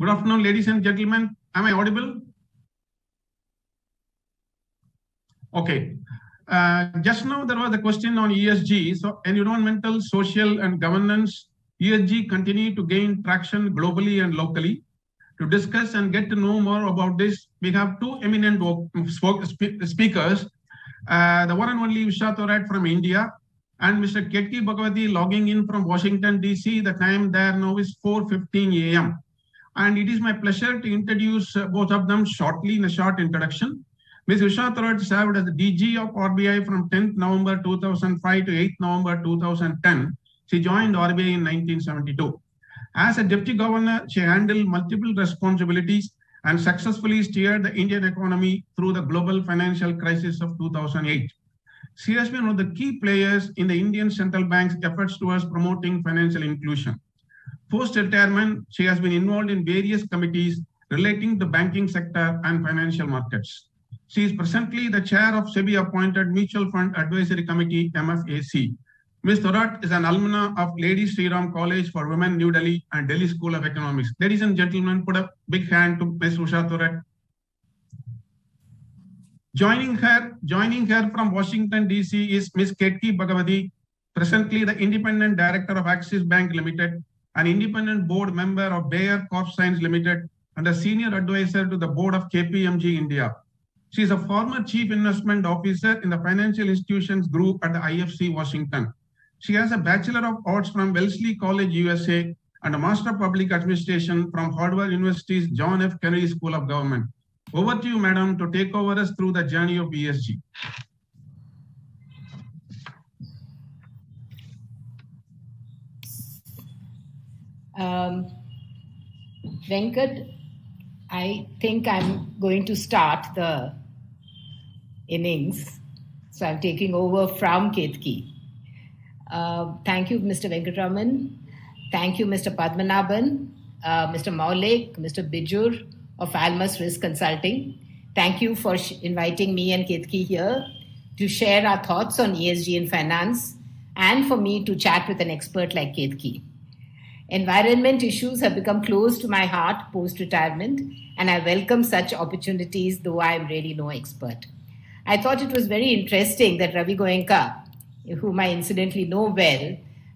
Good afternoon, ladies and gentlemen. Am I audible? Okay. Just now there was a question on ESG. So environmental, social and governance, ESG continue to gain traction globally and locally. To discuss and get to know more about this, we have two eminent speakers. The one and only Usha Thorat from India and Mr. Ketki Bhagwati logging in from Washington, DC. The time there now is 4:15 a.m. And it is my pleasure to introduce both of them shortly in a short introduction. Ms. Usha Thorat served as the DG of RBI from 10th November 2005 to 8th November 2010. She joined RBI in 1972. As a deputy governor, she handled multiple responsibilities and successfully steered the Indian economy through the global financial crisis of 2008. She has been one of the key players in the Indian Central Bank's efforts towards promoting financial inclusion. Post-retirement, she has been involved in various committees relating to the banking sector and financial markets. She is presently the chair of SEBI-appointed Mutual Fund Advisory Committee, MFAC. Ms. Thorat is an alumna of Lady Sri Ram College for Women, New Delhi and Delhi School of Economics. Ladies and gentlemen, put a big hand to Ms. Usha Thorat. Joining her from Washington, DC is Ms. Ketki Bhagwati, presently the Independent Director of Axis Bank Limited, an independent board member of Bayer Corp Science Limited, and a senior advisor to the board of KPMG India. She is a former chief investment officer in the financial institutions group at the IFC Washington. She has a Bachelor of Arts from Wellesley College, USA, and a Master of Public Administration from Harvard University's John F. Kennedy School of Government. Over to you, madam, to take over us through the journey of ESG. Venkat, I think I'm going to start the innings. So I'm taking over from Ketki. Thank you, Mr. Venkatraman. Thank you, Mr. Padmanabhan, Mr. Maulik, Mr. Bijur of Almas Risk Consulting. Thank you for inviting me and Ketki here to share our thoughts on ESG in finance and for me to chat with an expert like Ketki. Environment issues have become close to my heart post-retirement, and I welcome such opportunities, though I am really no expert. I thought it was very interesting that Ravi Goenka, whom I incidentally know well,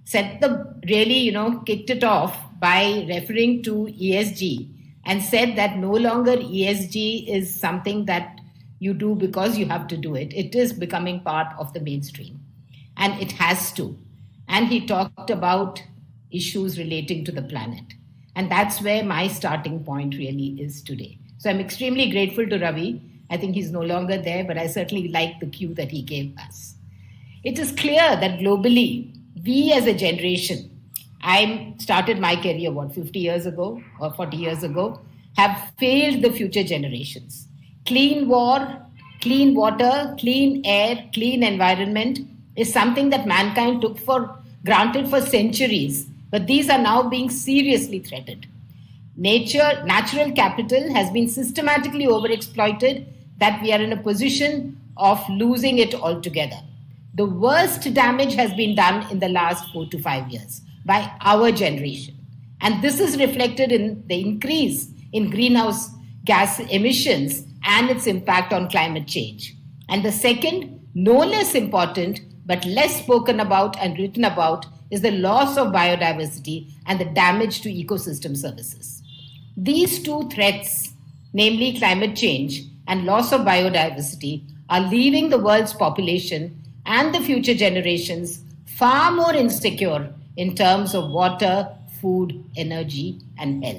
kicked it off by referring to ESG and said that no longer ESG is something that you do because you have to do it. It is becoming part of the mainstream, and it has to. And he talked about issues relating to the planet. And that's where my starting point really is today. So I'm extremely grateful to Ravi. I think he's no longer there, but I certainly like the cue that he gave us. It is clear that globally, we as a generation, I started my career, 50 years ago or 40 years ago, have failed the future generations. Clean water, clean air, clean environment is something that mankind took for granted for centuries, but these are now being seriously threatened. Natural capital has been systematically overexploited that we are in a position of losing it altogether. The worst damage has been done in the last 4 to 5 years by our generation. And this is reflected in the increase in greenhouse gas emissions and its impact on climate change. And the second, no less important, but less spoken about and written about, is the loss of biodiversity and the damage to ecosystem services. These two threats, namely climate change and loss of biodiversity, are leaving the world's population and the future generations far more insecure in terms of water, food, energy, and health.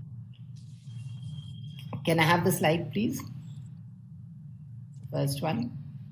Can I have the slide, please? First one.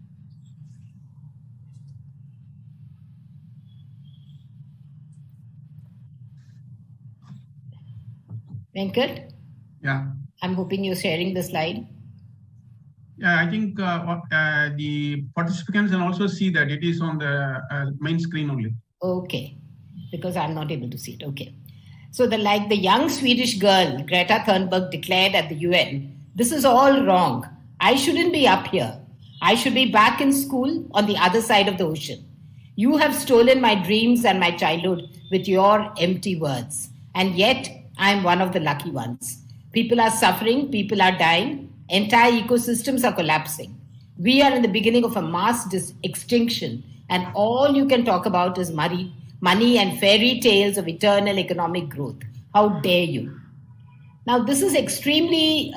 Venkat? Yeah. I'm hoping you're sharing the slide. Yeah, I think the participants can also see that it is on the main screen only. Okay, because I'm not able to see it. Okay. So the young Swedish girl, Greta Thunberg, declared at the UN, this is all wrong. I shouldn't be up here. I should be back in school on the other side of the ocean. You have stolen my dreams and my childhood with your empty words. And yet I'm one of the lucky ones. People are suffering, people are dying, entire ecosystems are collapsing. We are in the beginning of a mass extinction, and all you can talk about is money and fairy tales of eternal economic growth. How dare you? Now, this is extremely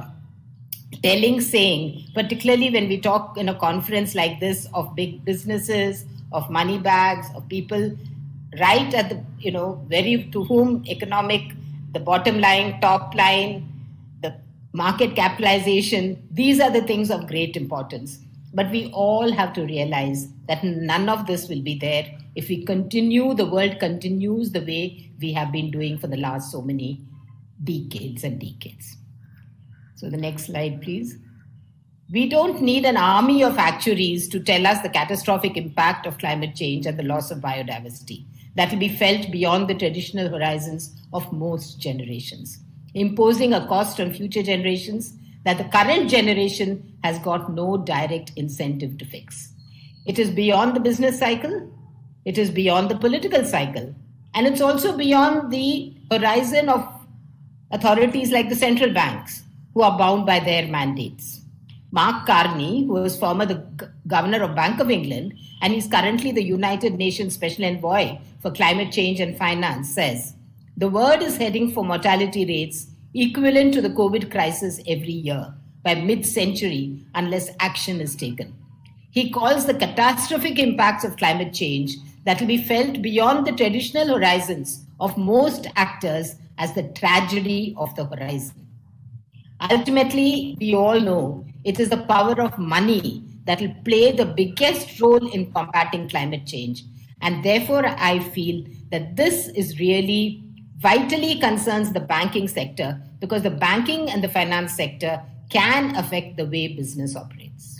telling saying, particularly when we talk in a conference like this of big businesses, of money bags, of people right at the, very to whom economic, the bottom line, top line, the market capitalization, these are the things of great importance. But we all have to realize that none of this will be there if we continue, the world continues the way we have been doing for the last so many decades and decades. So the next slide, please. We don't need an army of actuaries to tell us the catastrophic impact of climate change and the loss of biodiversity that will be felt beyond the traditional horizons of most generations, imposing a cost on future generations that the current generation has got no direct incentive to fix. It is beyond the business cycle, it is beyond the political cycle, and it's also beyond the horizon of authorities like the central banks, who are bound by their mandates. Mark Carney, who was former the governor of Bank of England and is currently the United Nations Special Envoy for Climate Change and Finance, says, the world is heading for mortality rates equivalent to the COVID crisis every year by mid-century unless action is taken. He calls the catastrophic impacts of climate change that will be felt beyond the traditional horizons of most actors as the tragedy of the horizon. Ultimately, we all know it is the power of money that will play the biggest role in combating climate change. And therefore, I feel that this is really vitally concerns the banking sector, because the banking and the finance sector can affect the way business operates.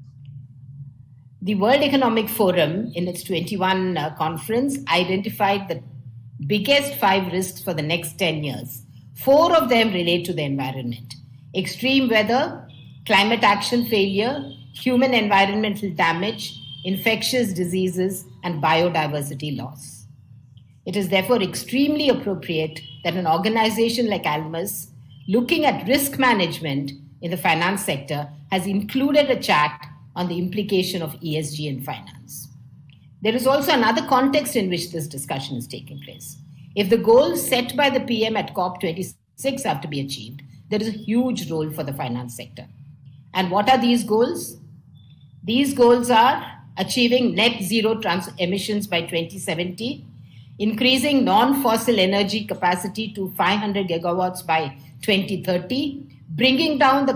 The World Economic Forum, in its 21 conference, identified the biggest 5 risks for the next 10 years. 4 of them relate to the environment: extreme weather, climate action failure, human environmental damage, infectious diseases, and biodiversity loss. It is therefore extremely appropriate that an organization like Almus, looking at risk management in the finance sector, has included a chat on the implication of ESG in finance. There is also another context in which this discussion is taking place. If the goals set by the PM at COP26 have to be achieved, there is a huge role for the finance sector. And what are these goals? These goals are achieving net zero emissions by 2070, increasing non-fossil energy capacity to 500 gigawatts by 2030, bringing down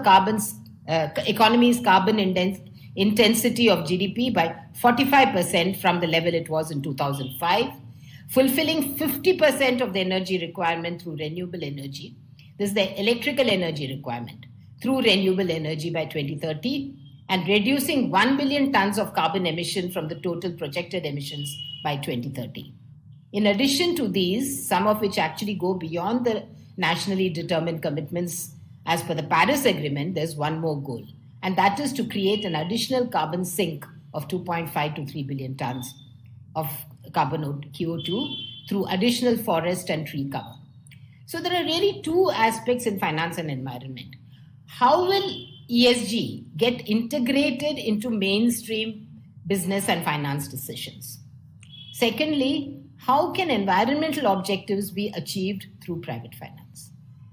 the economy's carbon intensity of GDP by 45% from the level it was in 2005, fulfilling 50% of the energy requirement through renewable energy. This is the electrical energy requirement through renewable energy by 2030, and reducing 1 billion tons of carbon emission from the total projected emissions by 2030. In addition to these, some of which actually go beyond the nationally determined commitments as per the Paris Agreement, there's one more goal, and that is to create an additional carbon sink of 2.5 to 3 billion tons of carbon CO2 through additional forest and tree cover. So there are really 2 aspects in finance and environment. How will ESG get integrated into mainstream business and finance decisions? Secondly, how can environmental objectives be achieved through private finance?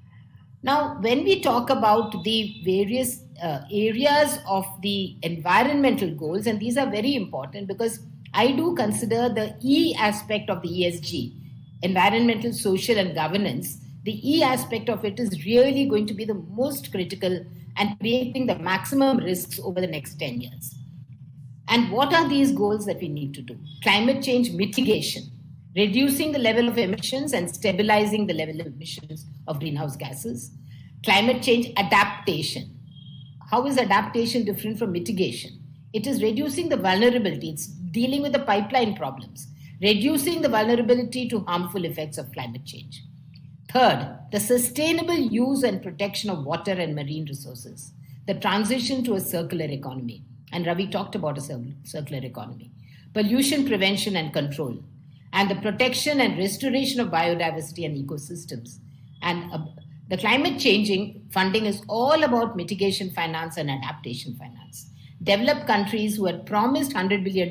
Now, when we talk about the various areas of the environmental goals, and these are very important because I do consider the E aspect of the ESG, environmental, social, and governance, the E aspect of it is really going to be the most critical and creating the maximum risks over the next 10 years. And what are these goals that we need to do? Climate change mitigation, reducing the level of emissions and stabilizing the level of emissions of greenhouse gases. Climate change adaptation. How is adaptation different from mitigation? It is reducing the vulnerability. It's dealing with the pipeline problems, reducing the vulnerability to harmful effects of climate change. Third, the sustainable use and protection of water and marine resources, the transition to a circular economy. And Ravi talked about a circular economy. Pollution prevention and control, and the protection and restoration of biodiversity and ecosystems. And the climate changing funding is all about mitigation finance and adaptation finance. Developed countries who had promised $100 billion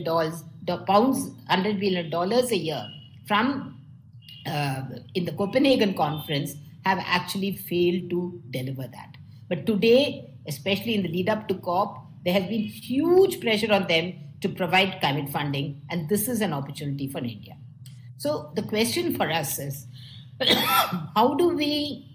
a year from in the Copenhagen conference have actually failed to deliver that. But today, especially in the lead up to COP, there has been huge pressure on them to provide climate funding, and this is an opportunity for India. So the question for us is, how do we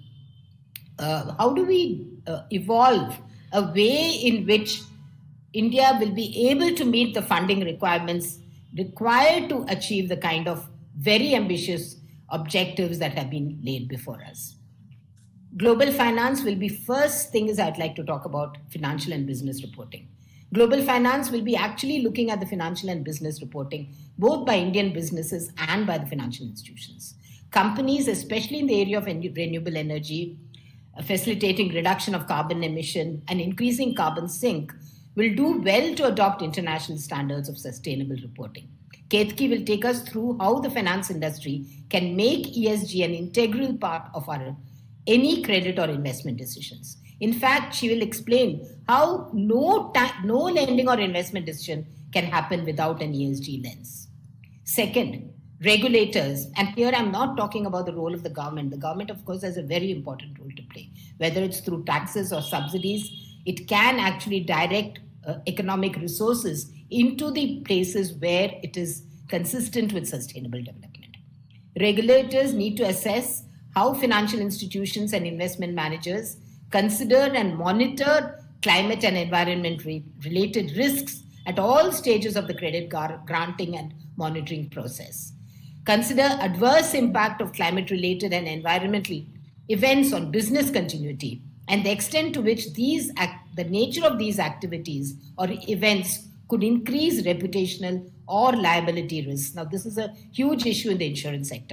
evolve a way in which India will be able to meet the funding requirements required to achieve the kind of very ambitious objectives that have been laid before us. Global finance will be first thing is I'd like to talk about financial and business reporting. Global finance will be actually looking at the financial and business reporting, both by Indian businesses and by the financial institutions. Companies, especially in the area of renewable energy, facilitating reduction of carbon emission and increasing carbon sink, will do well to adopt international standards of sustainable reporting. Ketki will take us through how the finance industry can make ESG an integral part of any credit or investment decisions. In fact, she will explain how no lending or investment decision can happen without an ESG lens. Second, regulators, and here I'm not talking about the role of the government. The government, of course, has a very important role to play. Whether it's through taxes or subsidies, it can actually direct economic resources into the places where it is consistent with sustainable development. Regulators need to assess how financial institutions and investment managers consider and monitor climate and environment-related risks at all stages of the credit granting and monitoring process. Consider adverse impact of climate-related and environmental events on business continuity and the extent to which the nature of these activities or events could increase reputational or liability risks. Now, this is a huge issue in the insurance sector.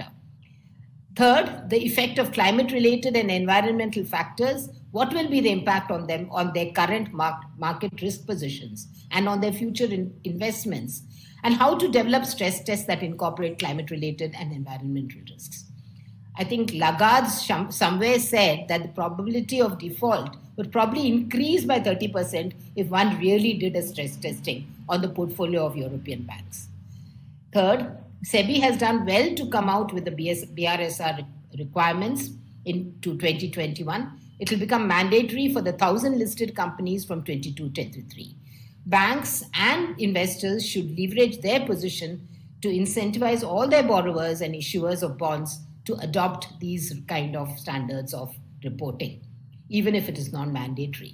Third, the effect of climate-related and environmental factors. What will be the impact on them, on their current market risk positions and on their future investments, and how to develop stress tests that incorporate climate-related and environmental risks. I think Lagarde somewhere said that the probability of default would probably increase by 30% if one really did a stress testing on the portfolio of European banks. Third, SEBI has done well to come out with the BRSR requirements into 2021. It will become mandatory for the 1,000 listed companies from 22-23. Banks and investors should leverage their position to incentivize all their borrowers and issuers of bonds to adopt these kind of standards of reporting, even if it is non-mandatory.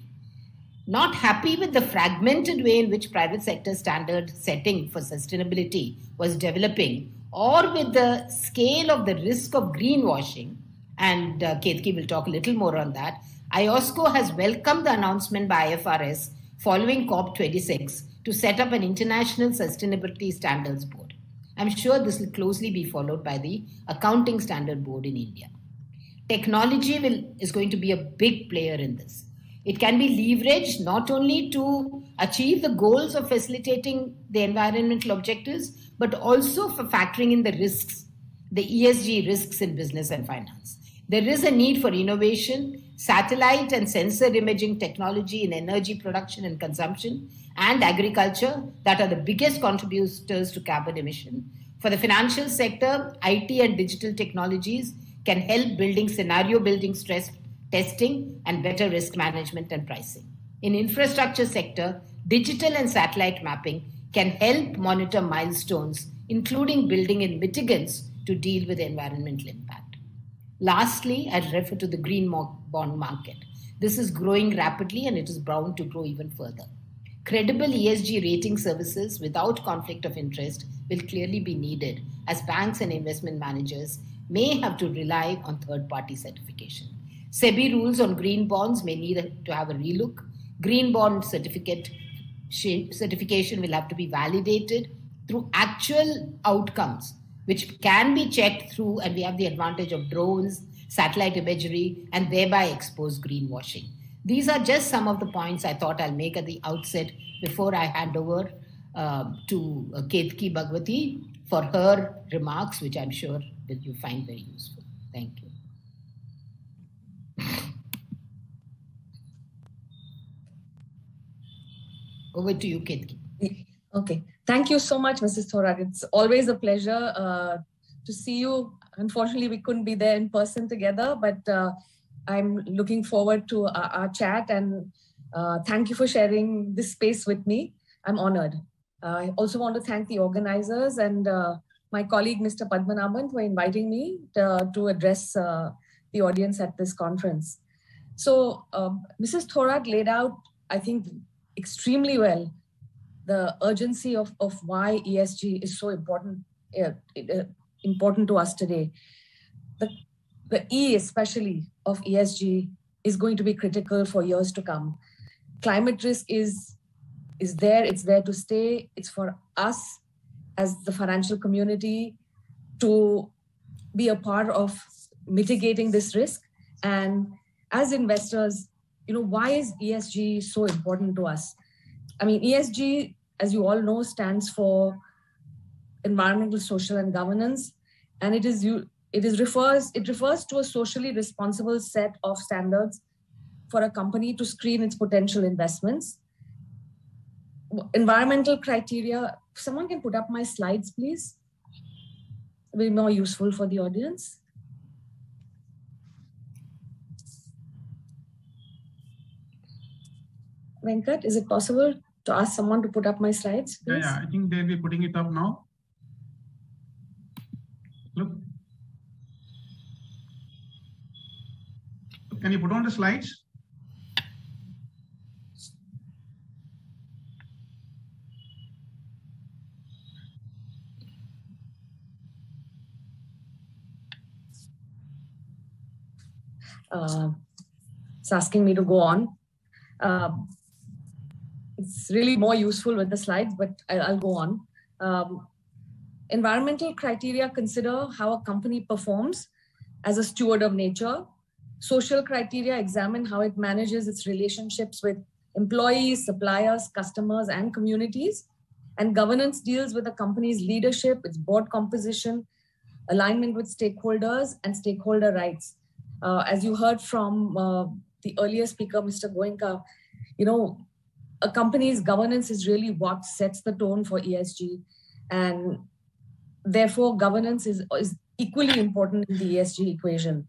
Not happy with the fragmented way in which private sector standard setting for sustainability was developing, or with the scale of the risk of greenwashing, and Ketki will talk a little more on that, IOSCO has welcomed the announcement by IFRS following COP26 to set up an international sustainability standards board. I'm sure this will closely be followed by the Accounting Standard Board in India. Technology is going to be a big player in this. It can be leveraged not only to achieve the goals of facilitating the environmental objectives, but also for factoring in the risks, the ESG risks in business and finance. There is a need for innovation, satellite and sensor imaging technology in energy production and consumption, and agriculture that are the biggest contributors to carbon emission. For the financial sector, IT and digital technologies can help building scenario building stress testing and better risk management and pricing. In infrastructure sector, digital and satellite mapping can help monitor milestones, including building in mitigants to deal with environmental impact. Lastly, I'll refer to the green bond market. This is growing rapidly and it is bound to grow even further. Credible ESG rating services without conflict of interest will clearly be needed, as banks and investment managers may have to rely on third-party certification. SEBI rules on green bonds may need to have a relook. Green bond certification will have to be validated through actual outcomes, which can be checked through, and we have the advantage of drones, satellite imagery, and thereby expose greenwashing. These are just some of the points I thought I'll make at the outset before I hand over to Ketki Bhagwati for her remarks, which I'm sure that you find very useful. Thank you. Over to you, Ketki. Okay. Thank you so much, Mrs. Thorat. It's always a pleasure to see you. Unfortunately, we couldn't be there in person together, but I'm looking forward to our chat, and thank you for sharing this space with me. I'm honored. I also want to thank the organizers and my colleague, Mr. Padmanabhan, for inviting me to address the audience at this conference. So Mrs. Thorat laid out, I think, extremely well the urgency of why ESG is so important, important to us today. The E especially of ESG is going to be critical for years to come. Climate risk is there, it's there to stay. It's for us as the financial community to be a part of mitigating this risk. And as investors, why is ESG so important to us? I mean, ESG, as you all know, stands for environmental, social, and governance, and it refers to a socially responsible set of standards for a company to screen its potential investments. Environmental criteria. If someone can put up my slides, please. It will be more useful for the audience. Venkat, is it possible to ask someone to put up my slides, please? Yeah, I think they'll be putting it up now. Look. Can you put on the slides? It's asking me to go on. It's really more useful with the slides, but I'll go on. Environmental criteria consider how a company performs as a steward of nature. Social criteria examine how it manages its relationships with employees, suppliers, customers, and communities. And governance deals with a company's leadership, its board composition, alignment with stakeholders, and stakeholder rights. As you heard from the earlier speaker, Mr. Goenka, a company's governance is really what sets the tone for ESG. And therefore, governance is equally important in the ESG equation.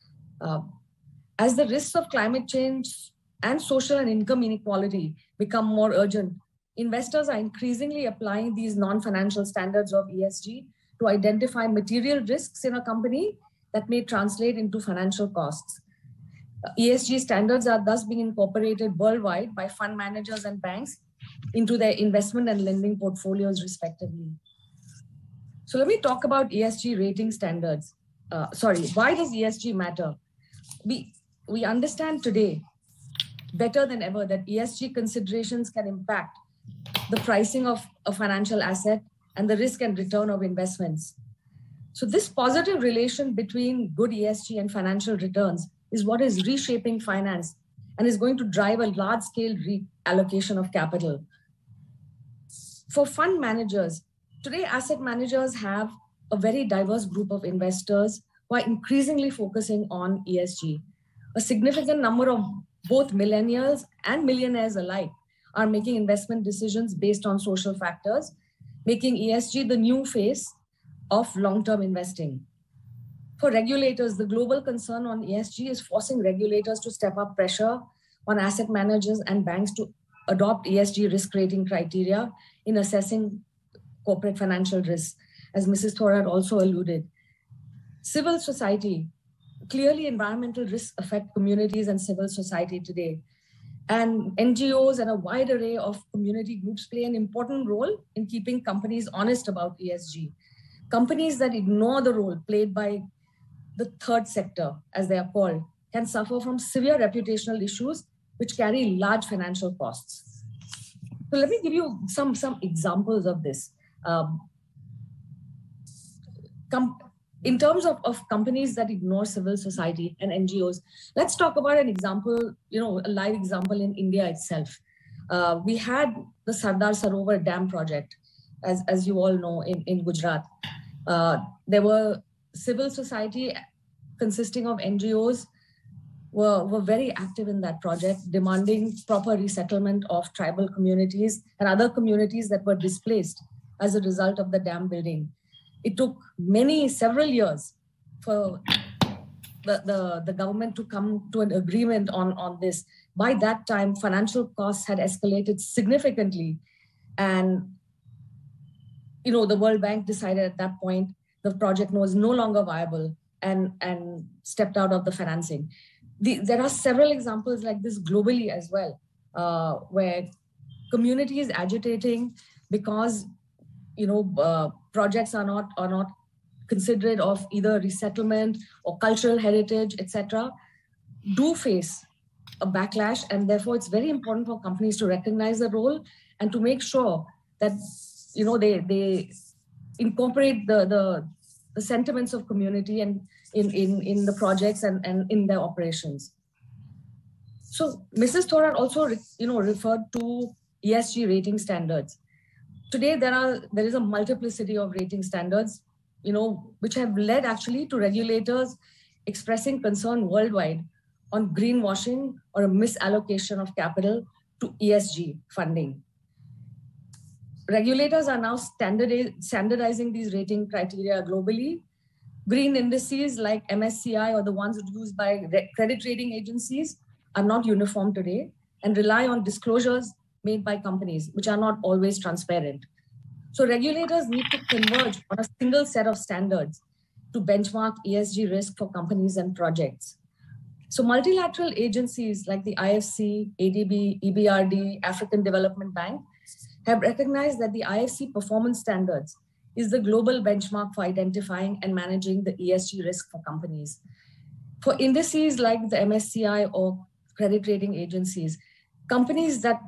As the risks of climate change and social and income inequality become more urgent, investors are increasingly applying these non-financial standards of ESG to identify material risks in a company that may translate into financial costs. ESG standards are thus being incorporated worldwide by fund managers and banks into their investment and lending portfolios respectively. So let me talk about ESG rating standards. Why does ESG matter? We understand today better than ever that ESG considerations can impact the pricing of a financial asset and the risk and return of investments. So this positive relation between good ESG and financial returns is what is reshaping finance and is going to drive a large-scale reallocation of capital. For fund managers, today asset managers have a very diverse group of investors who are increasingly focusing on ESG. A significant number of both millennials and millionaires alike are making investment decisions based on social factors, making ESG the new face of long-term investing. For regulators, the global concern on ESG is forcing regulators to step up pressure on asset managers and banks to adopt ESG risk rating criteria in assessing corporate financial risks, as Mrs. Thorat also alluded. Civil society, clearly environmental risks affect communities and civil society today. And NGOs and a wide array of community groups play an important role in keeping companies honest about ESG. Companies that ignore the role played by the third sector, as they are called, can suffer from severe reputational issues which carry large financial costs. So let me give you some examples of this. In terms of companies that ignore civil society and NGOs, let's talk about an example, a live example in India itself. We had the Sardar Sarovar Dam project, as you all know, in Gujarat. There were civil society consisting of NGOs were very active in that project, demanding proper resettlement of tribal communities and other communities that were displaced as a result of the dam building. It took several years for the government to come to an agreement on this. By that time, financial costs had escalated significantly. And, the World Bank decided at that point the project was no longer viable and stepped out of the financing. There are several examples like this globally as well, where communities agitating because projects are not considerate of either resettlement or cultural heritage, etc., do face a backlash, and therefore it's very important for companies to recognize the role and to make sure that they incorporate the sentiments of community and in the projects and in their operations. So Mrs. Thorat also referred to ESG rating standards. Today there is a multiplicity of rating standards, which have led actually to regulators expressing concern worldwide on greenwashing or a misallocation of capital to ESG funding. Regulators are now standardizing these rating criteria globally. Green indices like MSCI or the ones used by credit rating agencies are not uniform today and rely on disclosures made by companies, which are not always transparent. So regulators need to converge on a single set of standards to benchmark ESG risk for companies and projects. So multilateral agencies like the IFC, ADB, EBRD, African Development Bank have recognized that the IFC performance standards is the global benchmark for identifying and managing the ESG risk for companies. For indices like the MSCI or credit rating agencies, companies that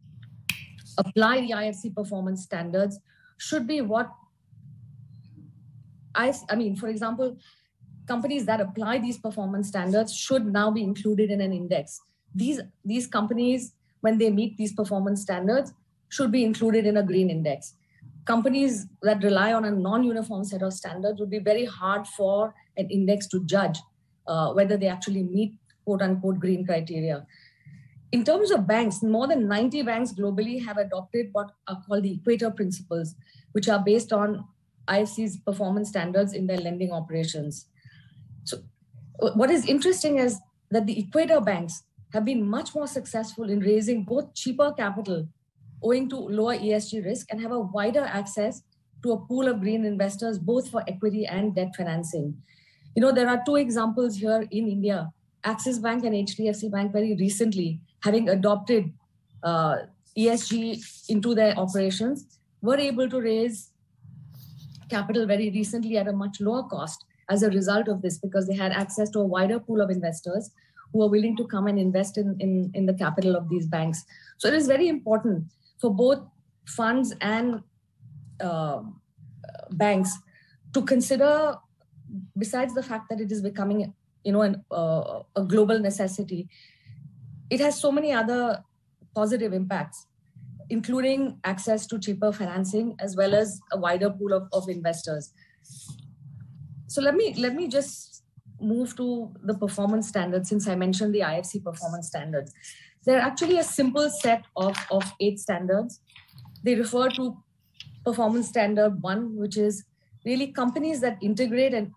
apply the IFC performance standards should be for example, companies that apply these performance standards should now be included in an index. These companies, when they meet these performance standards, should be included in a green index. Companies that rely on a non-uniform set of standards would be very hard for an index to judge whether they actually meet quote-unquote green criteria. In terms of banks, more than 90 banks globally have adopted what are called the Equator Principles, which are based on IFC's performance standards in their lending operations. So what is interesting is that the Equator banks have been much more successful in raising both cheaper capital owing to lower ESG risk and have a wider access to a pool of green investors, both for equity and debt financing. There are two examples here in India. Axis Bank and HDFC Bank very recently, having adopted ESG into their operations, were able to raise capital very recently at a much lower cost as a result of this, because they had access to a wider pool of investors who are willing to come and invest in the capital of these banks. So it is very important for both funds and banks to consider, besides the fact that it is becoming a global necessity, it has so many other positive impacts, including access to cheaper financing as well as a wider pool of investors. So let me just move to the performance standards, since I mentioned the IFC performance standards. They're actually a simple set of 8 standards. They refer to performance standard 1, which is really companies that integrate an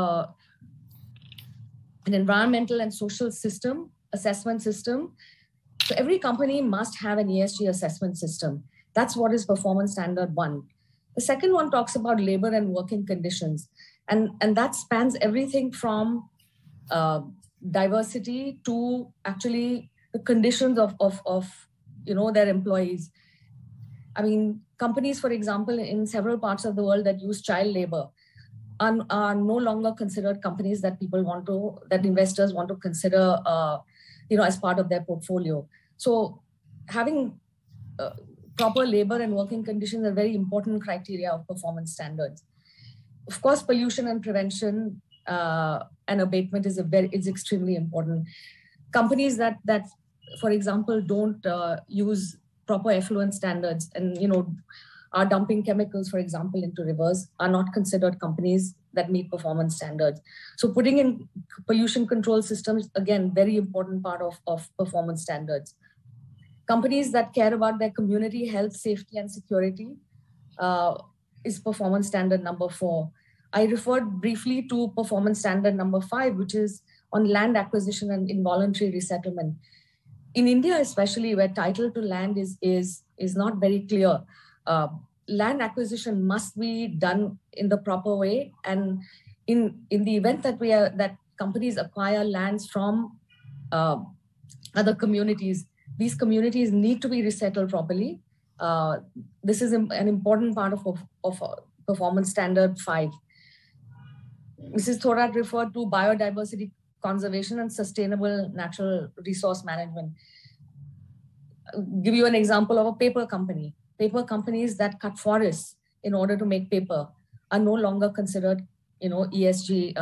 environmental and social assessment system. So every company must have an ESG assessment system. That's what is performance standard 1. The second one talks about labor and working conditions. And that spans everything from diversity to actually the conditions of their employees. I mean, companies, for example, in several parts of the world that use child labor are no longer considered companies that investors want to consider, as part of their portfolio. So having proper labor and working conditions are very important criteria of performance standards. Of course, pollution and prevention and abatement is extremely important. Companies that for example, don't use proper effluent standards and are dumping chemicals, for example, into rivers, are not considered companies that meet performance standards. So putting in pollution control systems, again, very important part of performance standards. Companies that care about their community health, safety, and security is performance standard number 4. I referred briefly to performance standard number 5, which is on land acquisition and involuntary resettlement. In India, especially where title to land is not very clear, land acquisition must be done in the proper way. And in the event that companies acquire lands from other communities, these communities need to be resettled properly. This is an important part of performance standard 5. Mrs. Thorat referred to biodiversity conservation and sustainable natural resource management. I'll give you an example of a paper company. Paper companies that cut forests in order to make paper are no longer considered, ESG,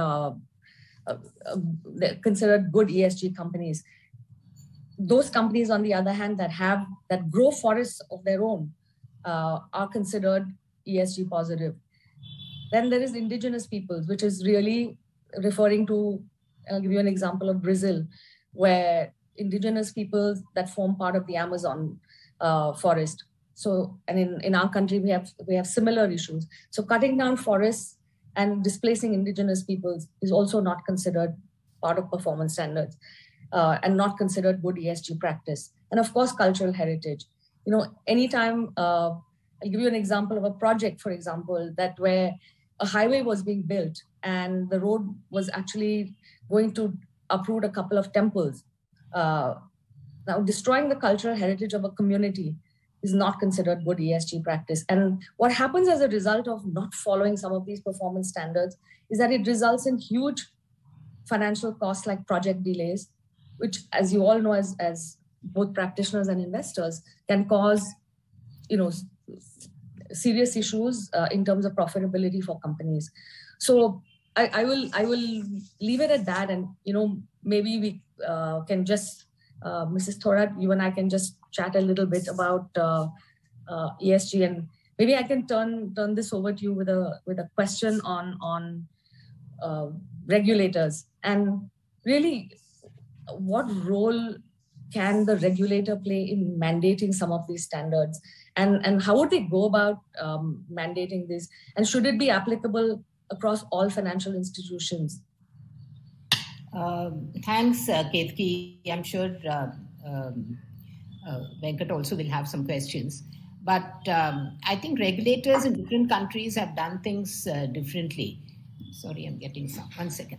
considered good ESG companies. Those companies, on the other hand, that grow forests of their own are considered ESG positive. Then there is indigenous peoples, which is really referring to, I'll give you an example of Brazil, where indigenous peoples that form part of the Amazon forest. So, and in our country, we have similar issues. So cutting down forests and displacing indigenous peoples is also not considered part of performance standards and not considered good ESG practice. And of course, cultural heritage. Anytime, I'll give you an example of a project, for example, that where a highway was being built and the road was actually going to uproot a couple of temples. Now, destroying the cultural heritage of a community is not considered good ESG practice. And what happens as a result of not following some of these performance standards is that it results in huge financial costs like project delays, which, as you all know, as both practitioners and investors, can cause, serious issues in terms of profitability for companies. So I will leave it at that, and maybe we can just, Mrs. Thorat, you and I can just chat a little bit about ESG, and maybe I can turn this over to you with a question on regulators, and really what role can the regulator play in mandating some of these standards, and how would they go about mandating this, and should it be applicable across all financial institutions? Thanks, Ketki. I'm sure Venkat also will have some questions. But I think regulators in different countries have done things differently. Sorry, I'm getting some. 1 second.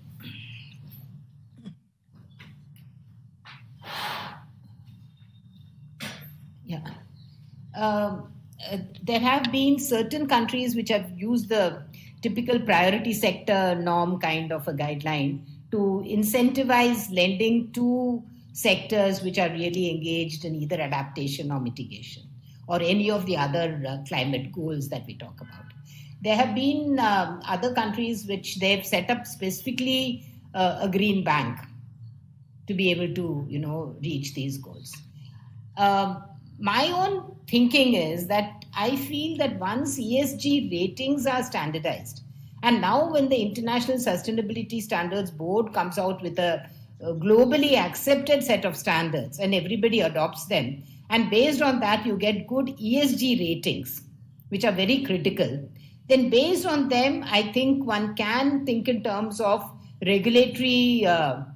Yeah. There have been certain countries which have used the typical priority sector norm kind of a guideline to incentivize lending to sectors which are really engaged in either adaptation or mitigation or any of the other climate goals that we talk about. There have been other countries which they've set up specifically a green bank to be able to, reach these goals. My own thinking is that I feel that once ESG ratings are standardized, and now when the International Sustainability Standards Board comes out with a globally accepted set of standards and everybody adopts them, and based on that you get good ESG ratings, which are very critical, then based on them, I think one can think in terms of regulatory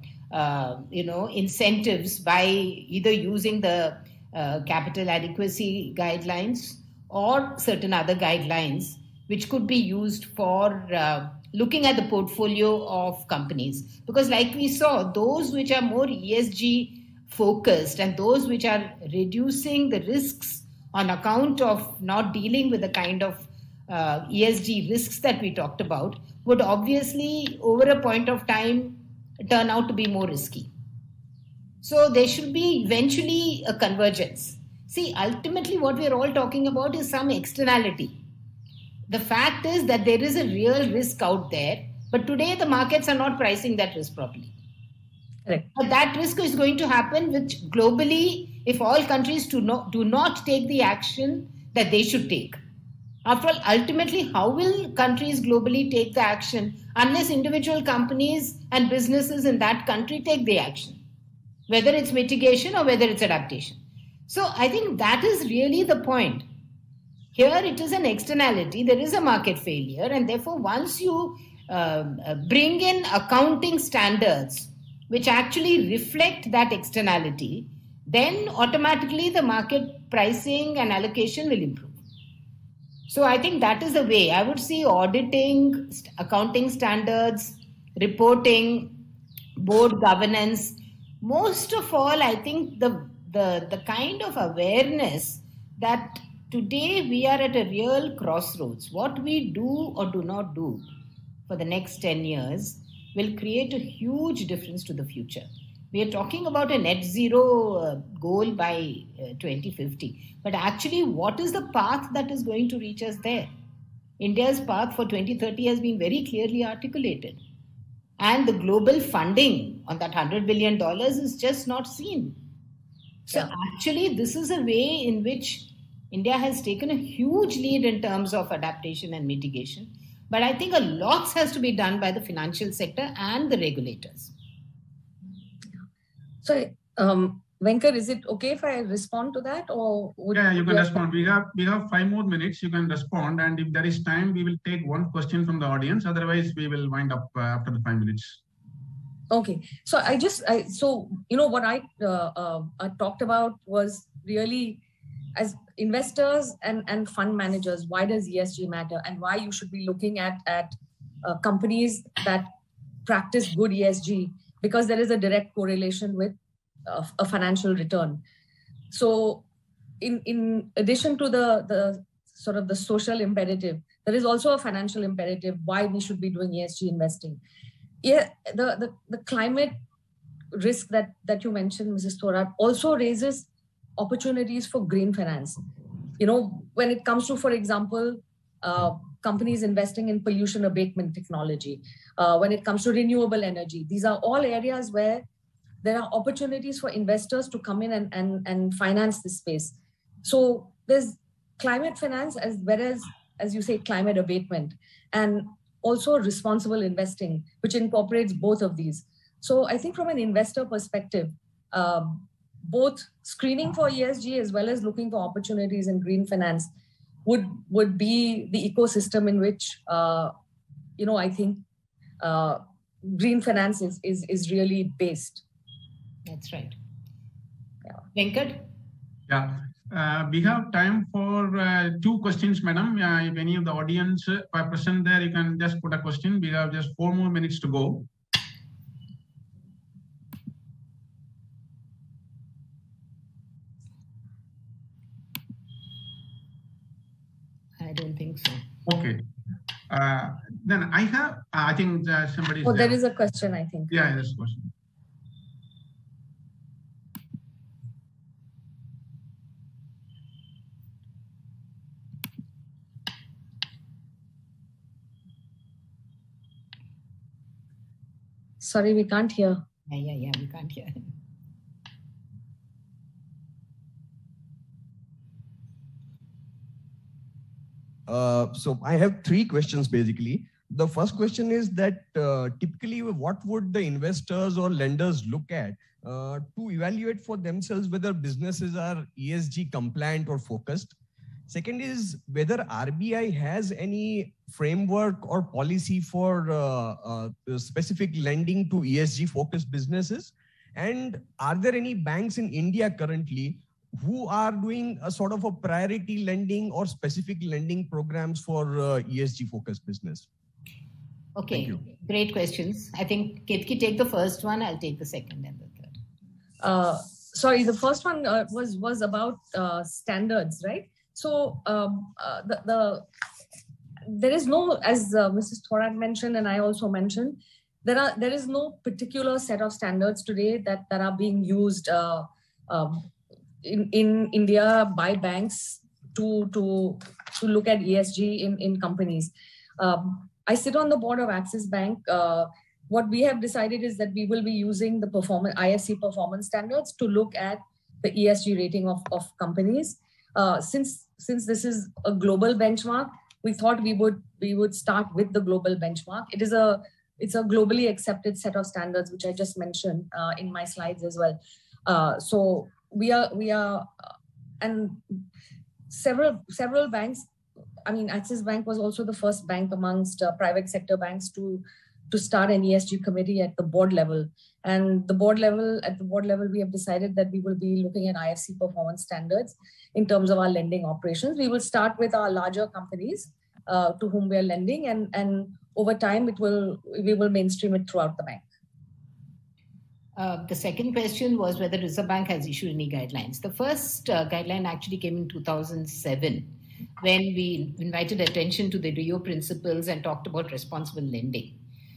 incentives by either using the capital adequacy guidelines or certain other guidelines which could be used for looking at the portfolio of companies. Because like we saw, those which are more ESG focused and those which are reducing the risks on account of not dealing with the kind of ESG risks that we talked about would obviously over a point of time turn out to be more risky. So there should be eventually a convergence. See, ultimately what we're all talking about is some externality. The fact is that there is a real risk out there, but today the markets are not pricing that risk properly. Correct. But that risk is going to happen, which globally, if all countries do not take the action that they should take. After all, ultimately, how will countries globally take the action unless individual companies and businesses in that country take the action, whether it's mitigation or whether it's adaptation? So I think that is really the point. Here it is an externality, there is a market failure, and therefore once you bring in accounting standards which actually reflect that externality, then automatically the market pricing and allocation will improve. So I think that is the way. I would see auditing, accounting standards, reporting, board governance. Most of all, I think the kind of awareness that today we are at a real crossroads. What we do or do not do for the next 10 years will create a huge difference to the future. We are talking about a net zero goal by 2050. But actually, what is the path that is going to reach us there? India's path for 2030 has been very clearly articulated. And the global funding on that $100 billion is just not seen. So actually, this is a way in which India has taken a huge lead in terms of adaptation and mitigation. But I think a lot has to be done by the financial sector and the regulators. So, Venkat, is it okay if I respond to that? Or yeah, you can respond. We have 5 more minutes. You can respond. And if there is time, we will take one question from the audience. Otherwise, we will wind up after the 5 minutes. Okay. So what I talked about was really, as investors and fund managers, why does ESG matter and why you should be looking at companies that practice good ESG, because there is a direct correlation with a financial return. So in addition to the sort of the social imperative, there is also a financial imperative why we should be doing ESG investing. Yeah, the climate risk that you mentioned, Mrs. Thorat, also raises opportunities for green finance. When it comes to, for example, companies investing in pollution abatement technology, when it comes to renewable energy, these are all areas where there are opportunities for investors to come in and finance this space. So there's climate finance as well as you say, climate abatement, and also responsible investing, which incorporates both of these. So I think from an investor perspective, both screening for ESG as well as looking for opportunities in green finance would be the ecosystem in which, I think green finance is really based. That's right. Yeah. Venkat? Yeah. We have time for 2 questions, madam. If any of the audience are present there, you can just put a question. We have just 4 more minutes to go. I don't think so. Okay. Then I think somebody. Oh, there is a question, I think. Yeah, there's a question. Sorry, we can't hear. Yeah, we can't hear. So I have 3 questions basically. The first question is that typically what would the investors or lenders look at to evaluate for themselves whether businesses are ESG compliant or focused? Second is whether RBI has any framework or policy for specific lending to ESG focused businesses. And are there any banks in India currently who are doing a sort of a priority lending or specific lending programs for ESG focused business? Okay, great questions. I think Ketki take the first one, I'll take the second and the third. Sorry, the first one was about standards, right? So there is no, as Mrs. Thorat mentioned and I also mentioned, there is no particular set of standards today that are being used in India by banks to look at ESG in companies. I sit on the board of Axis Bank. What we have decided is that we will be using the IFC performance standards to look at the ESG rating of companies. Since this is a global benchmark, we thought we would start with the global benchmark. It's a globally accepted set of standards, which I just mentioned in my slides as well. So we are, and several banks. I mean, Axis Bank was also the first bank amongst private sector banks to start an ESG committee at the board level. And at the board level, we have decided that we will be looking at IFC performance standards in terms of our lending operations. We will start with our larger companies to whom we are lending, and over time we will mainstream it throughout the bank. The second question was whether Reserve Bank has issued any guidelines. The first guideline actually came in 2007, when we invited attention to the Rio principles and talked about responsible lending.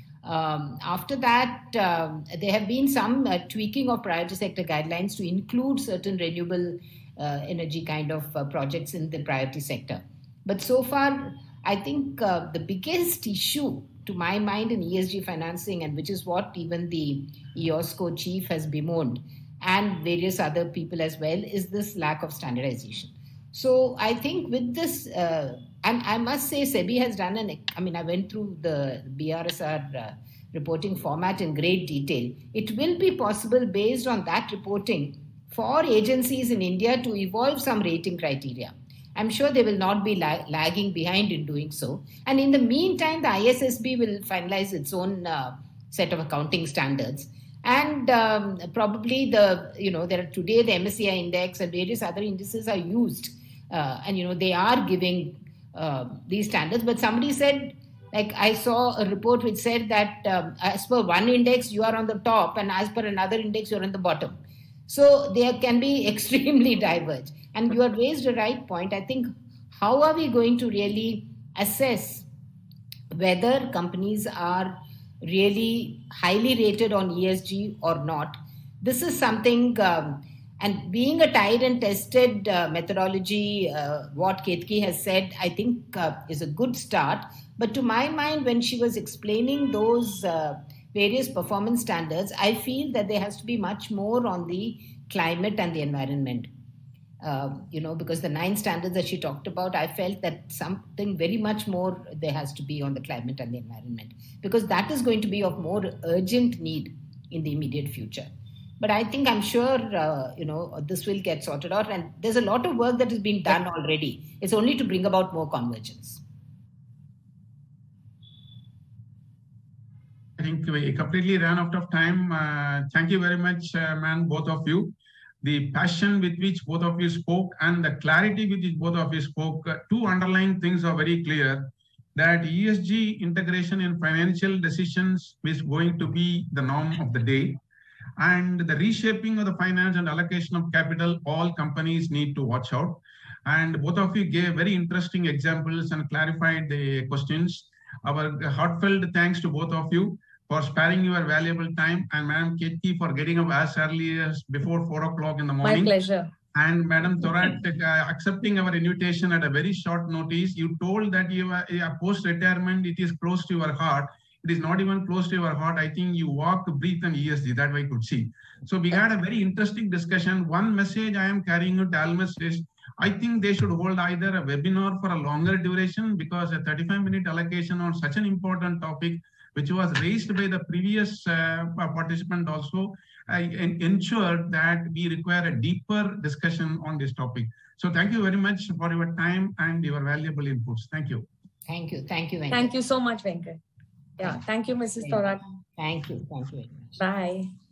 After that, there have been some tweaking of priority sector guidelines to include certain renewable energy kind of projects in the priority sector. But so far, I think the biggest issue to my mind in ESG financing, and which is what even the IOSCO chief has bemoaned, and various other people as well, is this lack of standardization. So I think with this, and I must say SEBI has done I went through the BRSR reporting format in great detail. It will be possible based on that reporting for agencies in India to evolve some rating criteria. I'm sure they will not be lagging behind in doing so. And in the meantime, the ISSB will finalize its own set of accounting standards. And probably there are today the MSCI index and various other indices are used. And they are giving these standards. But somebody said, like I saw a report which said that as per one index, you are on the top, and as per another index, you're on the bottom. So there can be extremely diverged. And you have raised a right point. I think, how are we going to really assess whether companies are really highly rated on ESG or not? This is something, and being a tried and tested methodology, what Ketki has said, I think is a good start. But to my mind, when she was explaining those various performance standards, I feel that there has to be much more on the climate and the environment. Because the 9 standards that she talked about, I felt that something very much more there has to be on the climate and the environment, because that is going to be of more urgent need in the immediate future. But I think, I'm sure, this will get sorted out, and there's a lot of work that has been done already. It's only to bring about more convergence. I think we completely ran out of time. Thank you very much, ma'am, both of you. The passion with which both of you spoke and the clarity with which both of you spoke, two underlying things are very clear, that ESG integration in financial decisions is going to be the norm of the day. And the reshaping of the finance and allocation of capital, all companies need to watch out. And both of you gave very interesting examples and clarified the questions. Our heartfelt thanks to both of you for sparing your valuable time, and Madam Ketki for getting up as early as before 4 o'clock in the morning. My pleasure. And Madam Thorat accepting our invitation at a very short notice. You told that you are post-retirement, it is close to your heart. It is not even close to your heart. I think you walk, breathe, and ESG. That way I could see. So we had a very interesting discussion. One message I am carrying to Almas is, I think they should hold either a webinar for a longer duration, because a 35-minute allocation on such an important topic, which was raised by the previous participant also, ensured that we require a deeper discussion on this topic. So thank you very much for your time and your valuable inputs. Thank you. Thank you. Thank you, Venkat. Thank you so much, Venkat. Yeah, thank you, Mrs. Thorat. Thank you. Thank you very much. Bye.